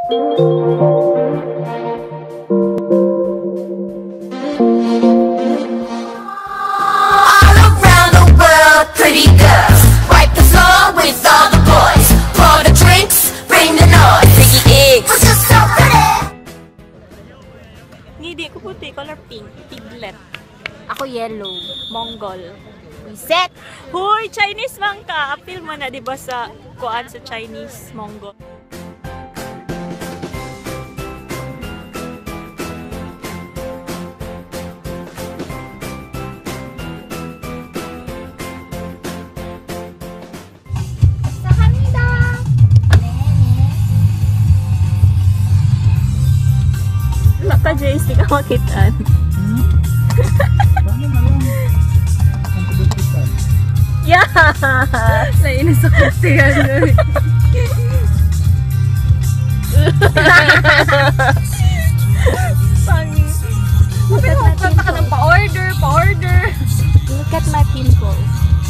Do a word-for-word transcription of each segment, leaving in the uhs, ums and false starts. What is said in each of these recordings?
around the world, pretty girls, wipe the floor with all the boys. Pour the drinks, bring the noise. Piggy eggs, you're so pretty. Hindi ko puti, color pink, piglet. Ako yellow. Mongol. Reset! Hoy, Chinese man ka. Appeal mo na, di ba, sa kuan sa Chinese, Mongol. Maka Jace, di ka makitaan. Yeah! Nainis ako siya. Funny. Look at my pimples. Pa-order, pa-order. Look at my pimples.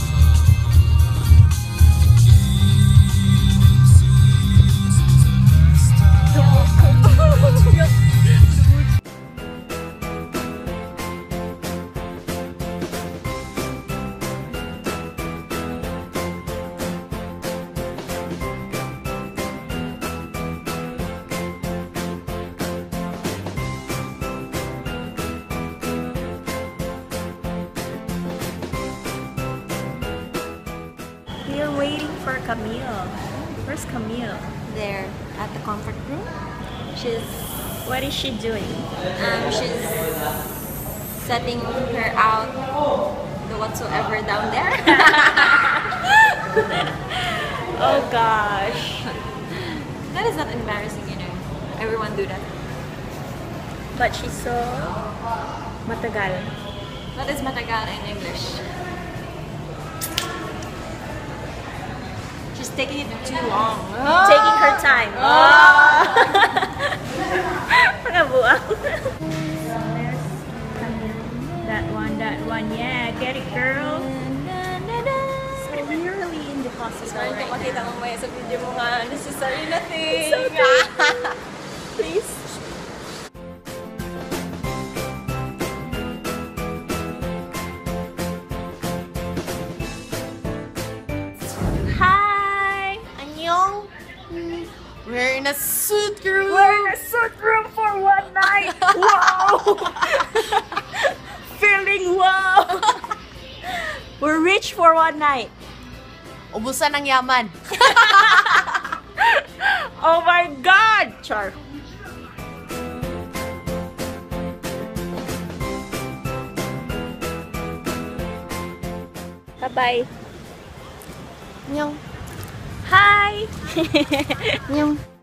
We're waiting for Camille. Where's Camille? There, at the comfort room. She's, What is she doing? um, she's setting her out the whatsoever down there. Oh gosh. That is not embarrassing, you know. Everyone do that. But she's so matagal. That is matagal in English. She's taking it too long. Taking her time. Oh! Mga buang. That one, that one. Yeah, get it, girl. So we're really in the hospital right now. Makita mo maya sa video mo nga, necessary na thing. So cute. Please. Hi! Annyeong. We're in a suit room. We're in a suit room for one night! Wow! Feeling wow! We're rich for one night. Ubusan ng yaman. Oh my God! Char. Bye-bye. Annyeong. Hi! Annyeong.